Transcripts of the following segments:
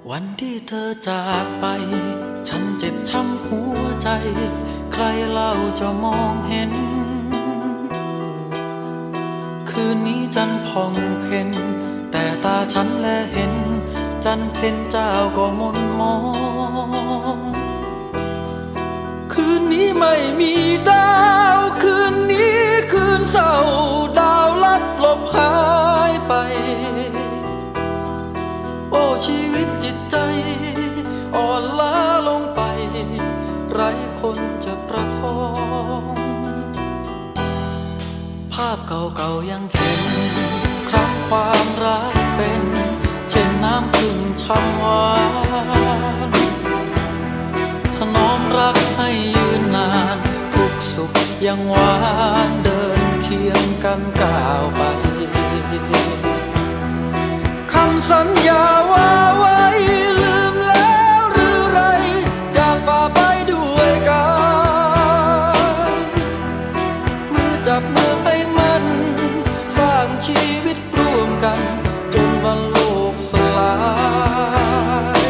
วันที่เธอจากไปฉันเจ็บช้ำหัวใจใครเล่าจะมองเห็นคืนนี้จันทร์ผ่องเพ็ญแต่ตาฉันแลเห็นจันทร์เพ็ญเจ้าก็มนมองคืนนี้ไม่มีดาวคืนนี้คืนเศร้าดาวลับหลบหายไปโอ้ชีวิตจิตใจอ่อนล้าลงไปไร้คนจะประคองภาพเก่าๆยังเห็นครั้งความรักเป็นเช่นน้ำพึ่งช่ำหวานถนอมรักให้ยืนนานทุกสุขยังหวานเดินเคียงกันก้าวไปคำสัญญาว่าไว้ลืมแล้วหรือไรจะฝ่าไปด้วยกันมือจับมือให้มันสร้างชีวิตร่วมกันจนวันโลกสลาย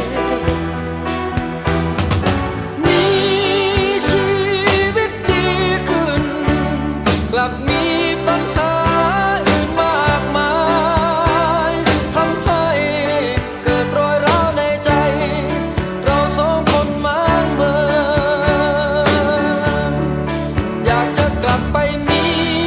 มีชีวิตดีขึ้นกลับมีปัญหาอื่นมากมายทำให้เกิดรอยร้าวในใจเราสองคนมางเมินอยากจะกลับไปมี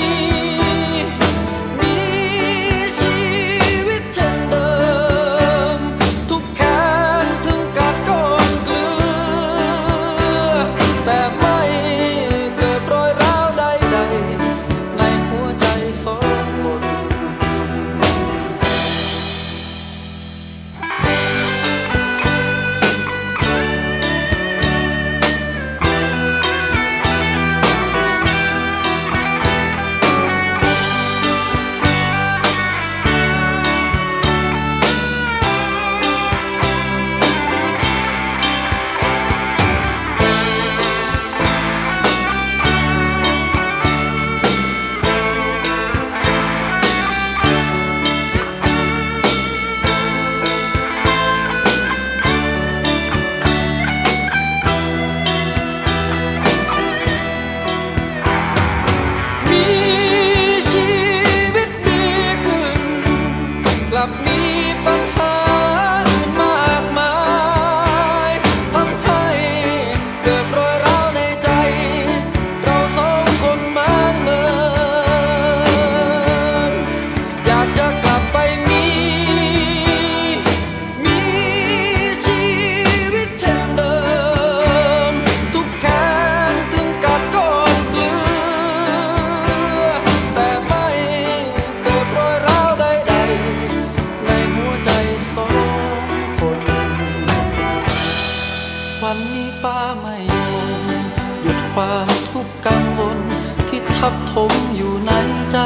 ชีวิตเช่นเดิมทุกแขนถึงกัดก้อนเกลือแต่ไม่เกิดรอยร้าวใดๆในหัวใจสองคนกลับมีปัญหาอื่นมากมายทำให้เกิดรอยร้าวในใจเราสองคนมางเมินอยากจะกลับไปมีชีวิตเช่นเดิมทุกแขนถึงกัดก้อนเกลือแต่ไม่เกิดรอยร้าวใดๆในหัวใจสองคนวันนี้ฟ้าไม่ลงหยุดความทุกข์กังวลที่ทับถมอยู่ในใจ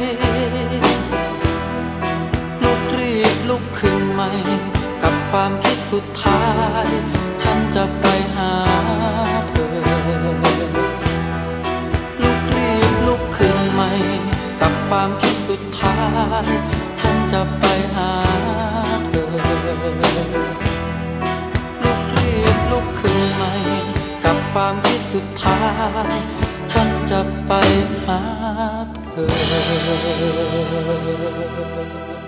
ลุกขึ้นใหม่กับความคิดสุดท้ายฉันจะไปหาเธอลุกขึ้นใหม่กับความคิดสุดท้ายฉันจะไปหาเธอลุกขึ้นใหม่กับความคิดสุดท้ายฉันจะไปหาเธอ